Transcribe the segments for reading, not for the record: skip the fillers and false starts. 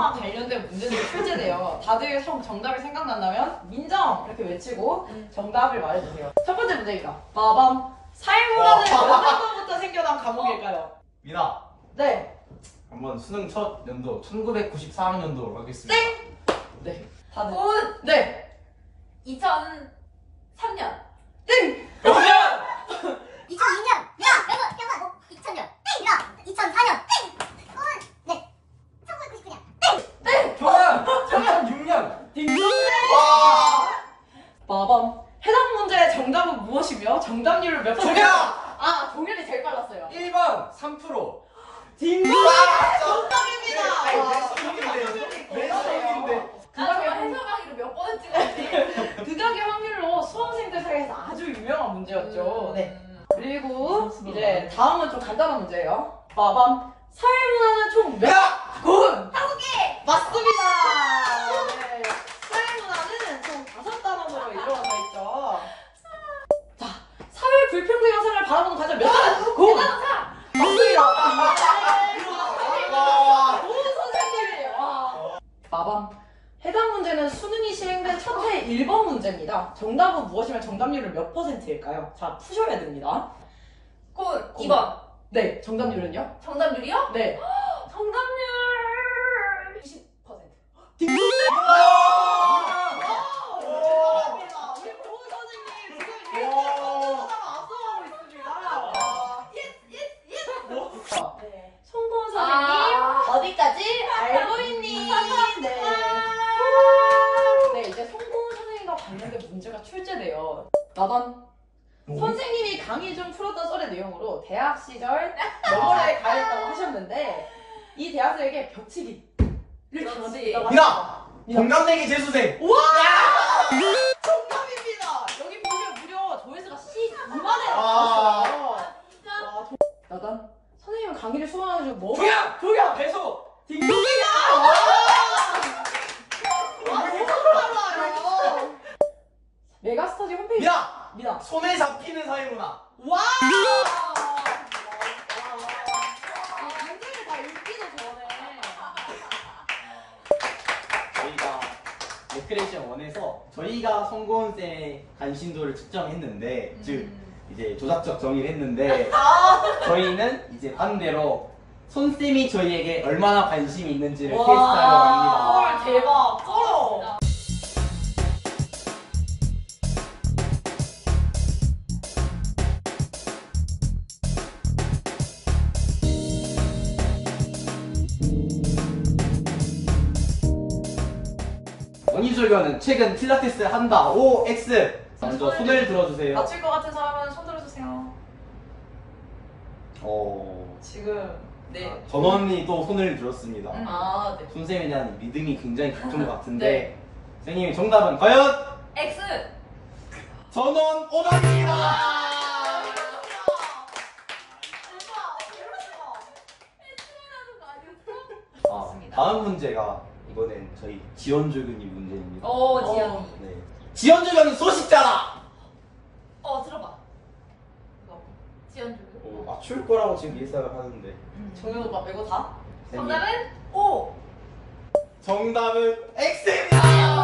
민정과 관련된 문제들이 출제돼요. 다들 정답이 생각난다면 민정 이렇게 외치고 정답을 말해주세요. 첫 번째 문제입니다. 빠밤. 사회문화는 몇 년도부터 생겨난 과목일까요? 미나. 네. 한번 수능 첫 연도 1994학년도로 하겠습니다. 땡! 네. 다들. 군! 네. 2003년. 땡! 정답! 2002년! 야! 여보! 2000년! 땡! 야! 2004년! 땡! 네! 1999년! 땡! 정답! 2006년! 딩동댕! 와! 빠밤. 해당 문제의 정답은 무엇이며 정답률을 몇 퍼센트? 정답! 아, 동률이 제일 빨랐어요. 1번 3%. 딩동댕! 정답입니다! 나 해설강의를 몇 번을 찍었지? 극악의 확률로 수험생들 사이에서 아주 유명한 문제였죠. 네. 그리고 이제 다음은 좀 간단한 문제예요. 빠밤. 사회문화는 총 몇 군? 5개! 맞습니다. 네. 사회문화는 총 5단원으로 이루어져 있죠. 자, 사회 불평등 현상을 바라보는 관점 몇 단? 군! 맞습니다. 좋은 선생님이에요. 와. 빠밤. 해당 문제는 수능이 시행된 첫 해 1번 문제입니다. 정답은 무엇이면 정답률은 몇 퍼센트일까요? 자, 푸셔야 됩니다. 군! 2번. 네, 정답률은요? 정답률이요? 네. 정답률 90%. 축하합니다. 우리 고은 선생님 지금 1등 앞서가고 있습니다. 네. 송고은 선생님 어디까지 알고 있니? 네. 네, 이제 송고은 선생님과 관련된 문제가 출제돼요. 나단. 선생님이 강의 중 풀었던 썰의 내용으로 대학 시절 영어를 가했다고 하셨는데 이 대학생에게 벽치기를 당했다고 미나! 공감내기 재수생! 우와! 정답입니다! 여기 보시면 무려 조회수가 12만에 나왔어요. 나단. 선생님은 강의를 수강해가지고 뭐? 조양! 조양! 배수! 딩동댕이야! 와, 너무 빨라요. 메가스터디 홈페이지. 미나! 미나. 손에 잡히는 사회문화! 와! 문제를 다 읽기도 전에. 저희가 레크레이션 1에서 저희가 송고은쌤의 관심도를 측정했는데 즉 이제 조작적 정의를 했는데 저희는 이제 반대로 손쌤이 저희에게 얼마나 관심이 있는지를 테스트하려고 합니다. 헐, 대박. 쩔어. 원희조교는 최근 필라테스를 한다. OX! 먼저 손을 들어주세요. 맞출 것 같은 사람은 손 들어주세요. 지금 네. 전원이 또 손을 들었습니다. 아, 네. 손쌤에 대한 믿음이 굉장히 깊은 것 같은데 네. 선생님의 정답은 과연? X! 전원 오답입니다! 다음 문제가 이번엔 저희 지연조교님 문제입니다. 지연이. 네. 지연조교는 소식자라! 들어봐. 지연주. 맞출 거라고 지금 예상을 하는데 정현 오빠 빼고 다? 정답은 O! 정답은 X입니다!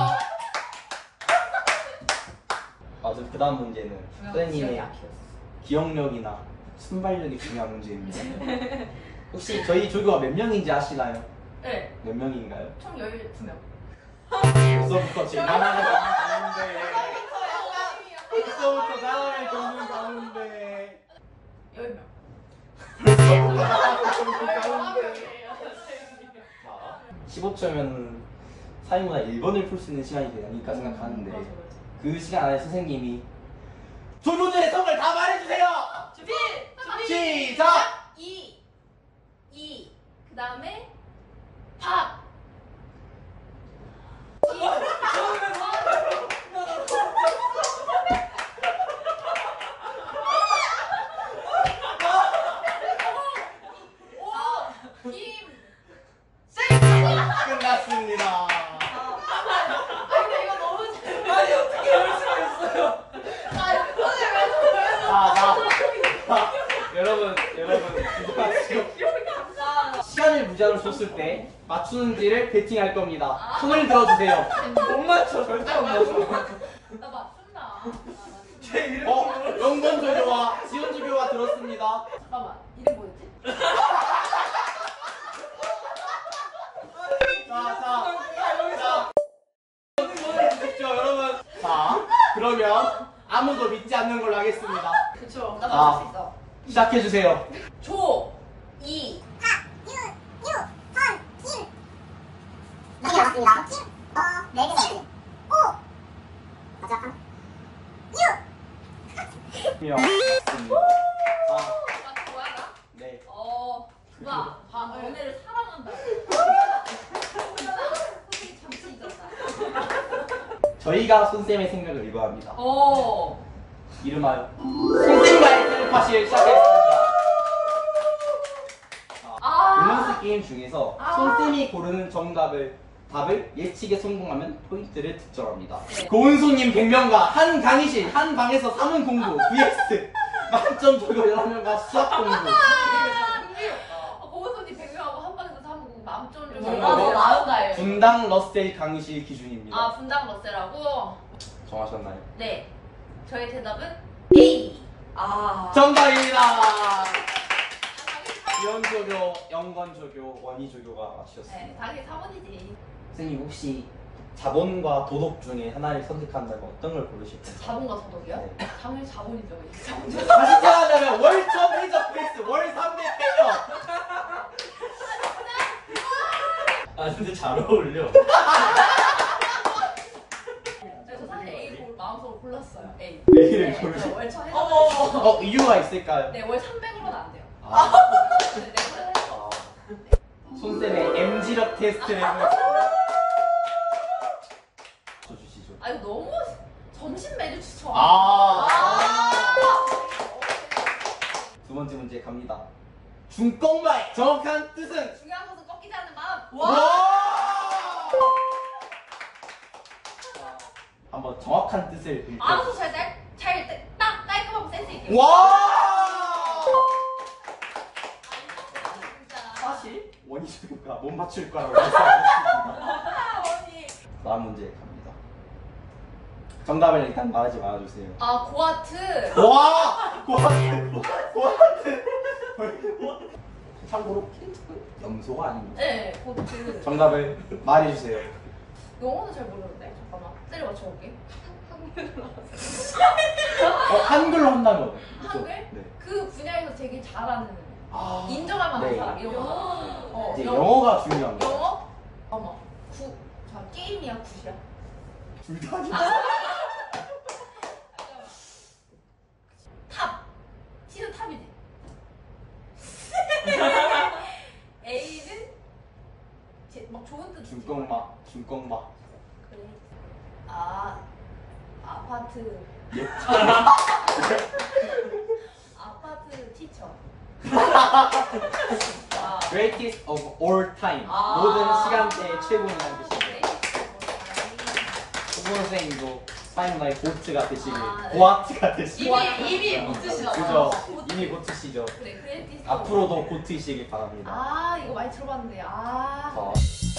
맞아, 그 다음 문제는 선생님의 기억력이나 순발력이 중요한 문제입니다. 혹시 저희 조교가 몇 명인지 아시나요? 네. 몇 명인가요? 총 12명. 벌써부터 지금 하나를 겪는 가운데 벌써부터 사람을 겪는 가운데 10명. 벌써부터 사람을 겪는 가운데 15초면 사회문화 1번을 풀 수 있는 시간이 되니까 생각하는데 그 시간 안에 선생님이 조교들의 성을 다 말해주세요! 준비! 시작! 이. 그 다음에 밥. 끝났습니다. 근데 이거 너무 재밌어. 아니, 어떻게 열 수가 있어요? 자, 여러분, 진정하시고. 시간을 무제한으로 줬을 때 맞추는지를 배팅할 겁니다. 손을 들어주세요. 못 맞춰 절대 못 맞춰. 나 맞춘다. 제 이름 영건조교와 지원조교가 들었습니다. 잠깐만. 이름 뭐였지? 자, 보십시오, 여러분. 자, 그러면 아무도 믿지 않는 걸로 하겠습니다. 그쵸. 나 아. 맞출 수 있어. 시작해주세요. 조, 이, 네 개 맞습니다. 네 개 맞습니다. 오! 마지막 한. 맞습니다. 아, 맞춘 거야, 나? 네. 와, 너네를 사랑한다. 선생님 잠시 잊었다. 저희가 손쌤의 생각을 읽어합니다. 이름하여 손쌤과의 텔레파시를 시작했습니다. 밸런스 게임 중에서 손쌤이 고르는 답을 예측에 성공하면 포인트를 득점합니다. 네. 고은소님 100명과 한 강의실 한 방에서 사문 공부 vs 만점 조교 11명과 수학 공부. 고은손님 100명하고 한 방에서 사먹고 맘점 좀. 정말 너 나은가요? 분당 러셀 강의실 기준입니다. 분당 러셀하고. 정하셨나요? 네. 저의 대답은 A. 정답입니다. 지원조교, 영건조교, 원희조교가 맞추셨습니다. 네, 당연히 4번이지. 선생님 혹시 자본과 도덕 중에 하나를 선택한다면 어떤 걸 고르실 건가요? 자본과 도덕이요? 네. 당연히 자본이죠. 다시 태어나면 월천 해적 패스, 월 3대 패력. 아 근데 잘 어울려. 그래서 사실 A 마음속으로 골랐어요. A. A를 네, 고르시. 저 월천 해적. 이유가 있을까요? 네, 월 300으로는 안 돼요. 네, 네, 그래서 손쌤의 MG력 테스트를 해보겠습니다. 주시죠. 이거 너무 점심 메뉴 추천. 두 번째 문제 갑니다. 중꺾마의 정확한 뜻은? 중요한 것은 꺾이지 않는 마음. 와! 한번 정확한 뜻을 읽고. 알아서 딱 깔끔하고 센스 있게. 와! 진짜. 사실 원희조교가 못 맞출 거라고 예상했습니다. 언니. 다음 문제 갑니다. 정답을 일단 말하지 말아주세요. 고아트. 와! 고아트! 참고로 염소가 아닙니다. 네, 고아트. 정답을 말해주세요. 영어는 잘 모르는데. 잠깐만. 때려 맞춰볼게. 한글로 한다면? 한글? 네. 그 분야에서 되게 잘하는 아, 인정할 만한 네. 사람 이런 거. 이제 영어가 중요한 거. 영어? 어머. 자, 게임이야, 굿이야? 둘 다 아니야. 탑. T는 탑이지. A는 막 좋은 뜻. 중꺾마. 그래. 아파트. 예. 아파트 티처. Greatest of all time. 아. 모든 시간대의 최고라는 뜻입니다. 그래. 후보 선생님도 타임라인 고트가 되시길, 네. 고아트가 되시길. 입이 고트시잖아. 그죠? 이미 고트시죠. 그래, 크리에이티브. 앞으로도 고트이시길 바랍니다. 이거 많이 들어봤는데. 자,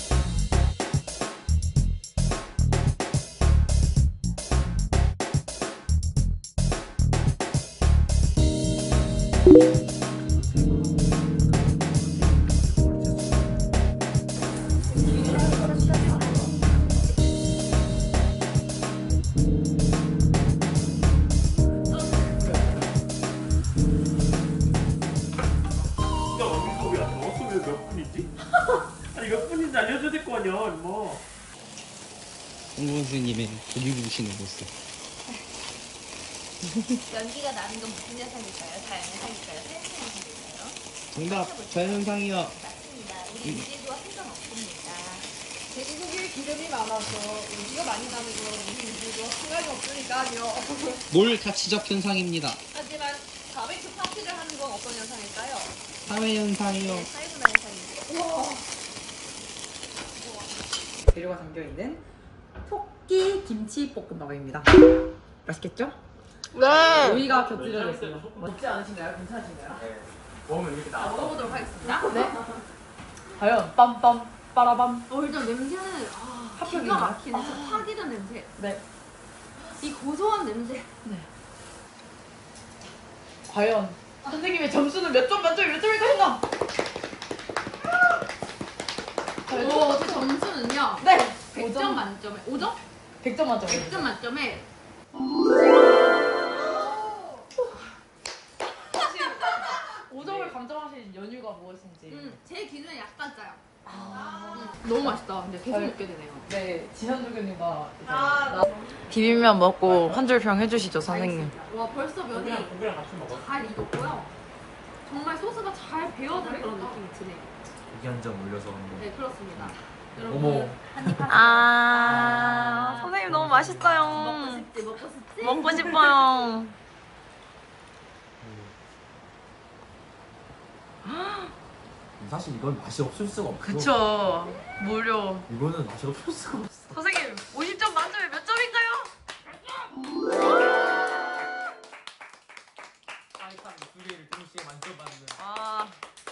몇 분이지? 아니 몇 분인지 알려줘야 될 거 아니야 뭐. 홍보 선생님의 보기 보시는 모습. 연기가 나는 건 무슨 현상일까요? 자연현상일까요? 생리현상일까요? 정답, 자연현상이요. 맞습니다. 우리 인지도와 상관없습니다. 돼지고기에 기름이 많아서 연기가 많이 나는 건 우리 인지도 상관이 없으니까요. 몰가치적 현상입니다. 하지만 바베큐 파티를 하는 건 어떤 현상일까요? 사회현상이요. 사회문화 현상입니다. 재료가 담겨있는 토끼 김치 볶음밥입니다. 맛있겠죠? 네. 오이가 곁들여져 있어요. 먹지 않으신가요? 괜찮으신가요? 네. 먹으면 이렇게 나와. 먹어보도록 하겠습니다. 네. 과연 빰빰 빠라밤. 일단 냄새는 합격이네요. 기가 막히네. 파기전 냄새. 네. 이 고소한 냄새. 과연 선생님의 점수는 몇 점 만점에 몇 점일 것인가? 제 점수는요. 네. 100점 만점에 5점? 100점 만점에. 100점 만점에 5점을 감정하신 연유가 무엇인지. 제 기준에 약간 짜요. 너무 맛있다. 근데 계속 먹게 되네요. 네, 지현조교님과 비빔면 먹고 한 줄 평 해주시죠, 선생님. 와 벌써 면이 고기랑 같이 먹어. 잘 익었고요. 정말 소스가 잘 배어든 그런 느낌이 드네요. 고기 한 점 올려서 네 그렇습니다. 어머. 여러분 한입 하세요. 선생님 너무 맛있어요. 먹고 싶지 먹고 싶지? 먹고 싶어요. 사실 이건 맛이 없을 수가 없어. 그쵸. 무료. 이거는 맛이 없을 수가 없어. 선생님, 50점 만점에 몇 점인가요? 아이판 두 개를 동시에 만져봤는. 아.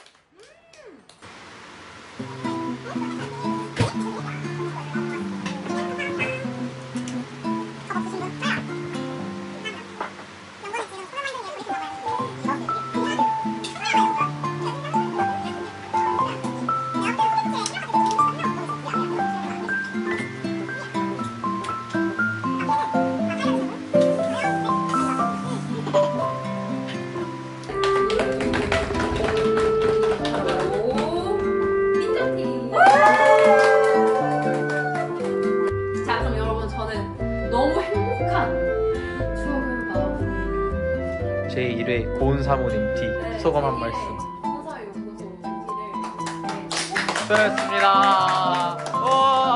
자 그럼 여러분 저는 너무 행복한 추억을 마음에 제 1회 고은 사모님 티 소감 한 말씀. 소설 연구소 티를 수고하셨습니다.